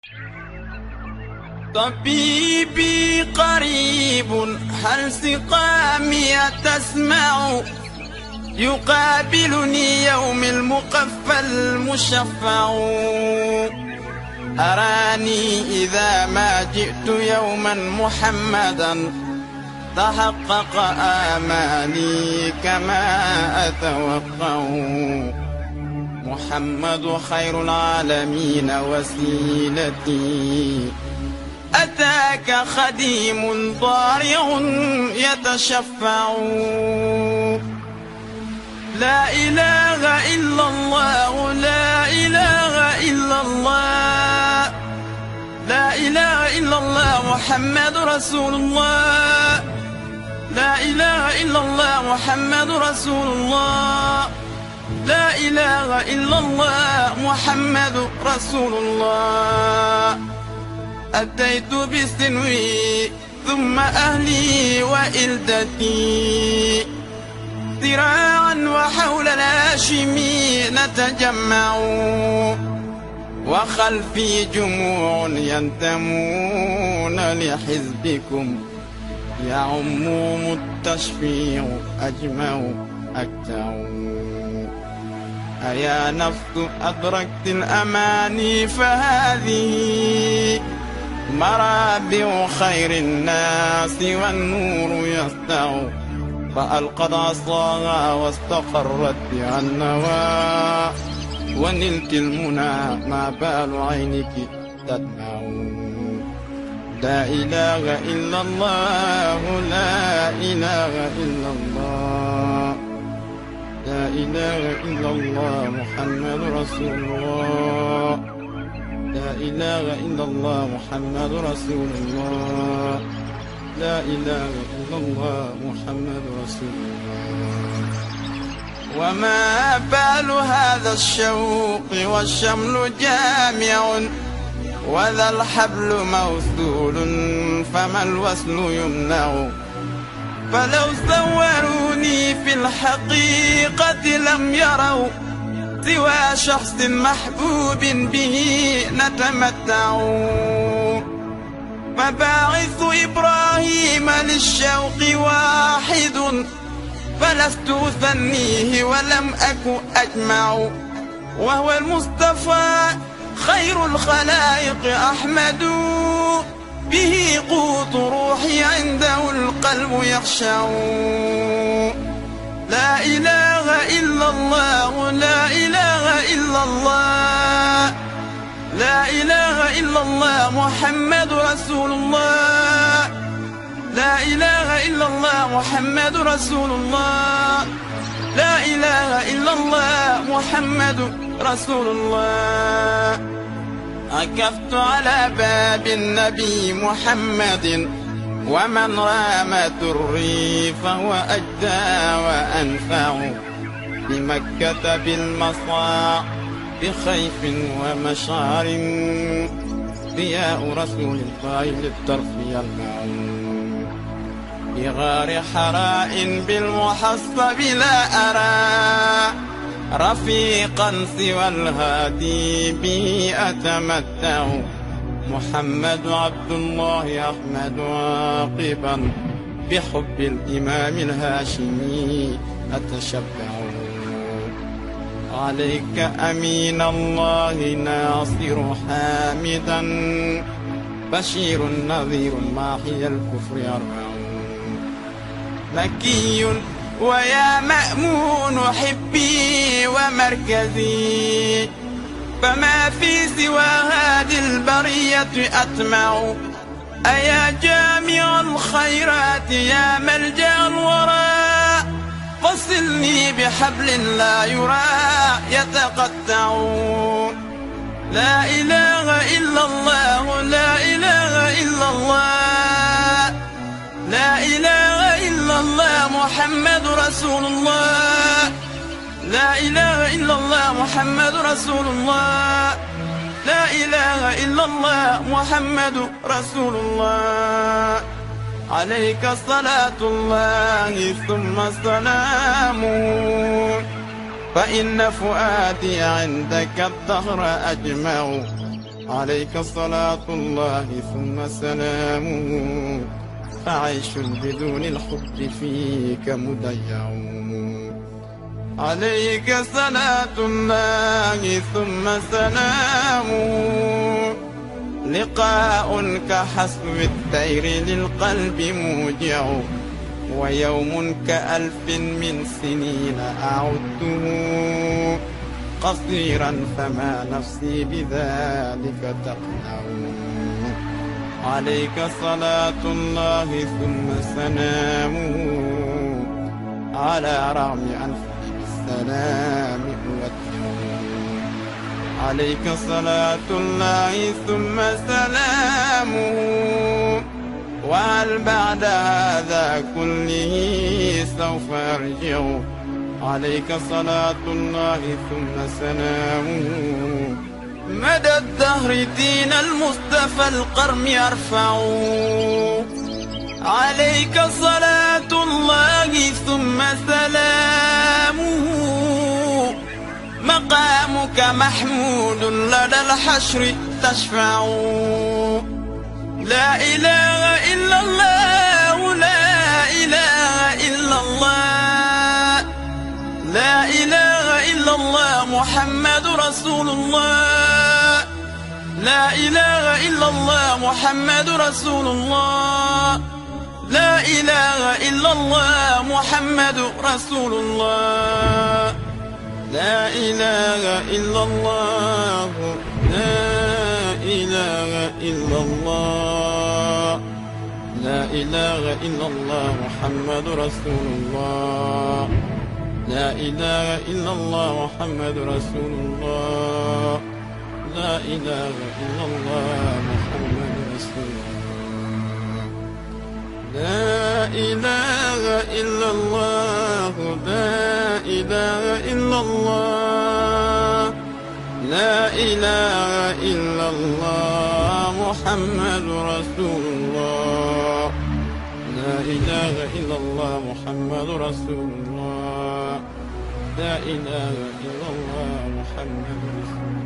طبيبي قريب، هل سقامي تسمع؟ يقابلني يوم المقفى المشفع. أراني إذا ما جئت يوما محمدا تحقق آمالي كما أتوقع. محمد خير العالمين وسيلتي، أتاك خديم ضارع يتشفع. لا إله إلا الله، لا إله إلا الله، لا إله إلا الله محمد رسول الله، لا إله إلا الله محمد رسول الله، لا إله إلا الله محمد رسول الله. أتيت بسنوي ثم أهلي وإلدتي، ذراعا وحول الهاشمي نتجمع. وخلفي جموع ينتمون لحزبكم، يعمهم التشفيع أجمع أكتع. أيا نفس أدركت الأماني، فهذه مرابع خير الناس والنور يسطع. فألقت عصاها واستقرت بها النوى، ونلت المنى ما بال عينك تدمع. لا إله إلا الله، لا إله إلا الله، لا إله إلا الله محمد رسول الله، لا إله إلا الله محمد رسول الله، لا إله إلا الله محمد رسول الله. وما بال هذا الشوق والشمل جامع، وذا الحبل موصول فما الوصل يمنع. فلو صوروني في الحقيقة لم يروا سوى شخص محبوب به نتمتع. فباعث إبراهيم للشوق واحد، فلست أثنيه ولم أك أجمع. وهو المصطفى خير الخلائق أحمد، به قوت روحي عنده القلب يخشع. لا إله إلا الله، لا إله إلا الله، لا إله إلا الله محمد رسول الله، لا إله إلا الله محمد رسول الله، لا إله إلا الله محمد رسول الله. عكفت على باب النبي محمد، ومن رام دري فهو أجدى وأنفع. بمكة بالمصاع بخيف ومشعر، ضياء رسول الله للطرف يلمع. بغار حراء بالمحصب لا أرى رفيقا سوى الهادي به أتمتع. محمد عبد الله أحمد عاقبا، بحب الإمام الهاشمي أتشبع. عليك أمين الله ناصر حامدا، بشير نذير ماحي الكفر أربع. مكي ويا مأمون حبي ومركزي، فما في سوى هذه البرية أطمع. أيا جامع الخيرات يا ملجأ الورى، فصلني بحبل لا يرى يتقطع. لا إله إلا الله، لا إله إلا الله، لا إله إلا الله محمد رسول الله، لا إله إلا الله محمد رسول الله، لا إله إلا الله محمد رسول الله. عليك صلاة الله ثم سلامه، فإن فؤادي عندك الدهر أجمع. عليك صلاة الله ثم سلامه، فعيش بدون الحب فيك مضيع. عليك صلاة الله ثم سلامه، لقاء كحسب الطير للقلب موجع، ويوم كألف من سنين أعدته قصيرا، فما نفسي بذلك تقنع. عليك صلاة الله ثم سلامه، على رغم أنفي بالسلام أودع. عليك صلاة الله ثم سلامه، وهل بعد هذا كله سوف أرجع. عليك صلاة الله ثم سلامه، مدى الدهر دين المصطفى القرم يرفع. عليك صلاة الله ثم سلامه، مقامك محمود لدى الحشر تشفع. لا إله إلا الله، لا إله إلا الله، لا إله إلا الله محمد رسول الله. لا إله إلا الله محمد رسول الله. لا إله إلا الله محمد رسول الله. لا إله إلا الله، لا إله إلا الله، لا إله إلا الله محمد رسول الله. لا إله إلا الله محمد رسول الله. لا إله إلا الله محمد رسول الله. لا إله إلا الله، لا إله إلا الله، لا إله إلا الله محمد رسول الله. لا إله إلا الله محمد رسول الله. لا إله إلا الله محمد رسول الله.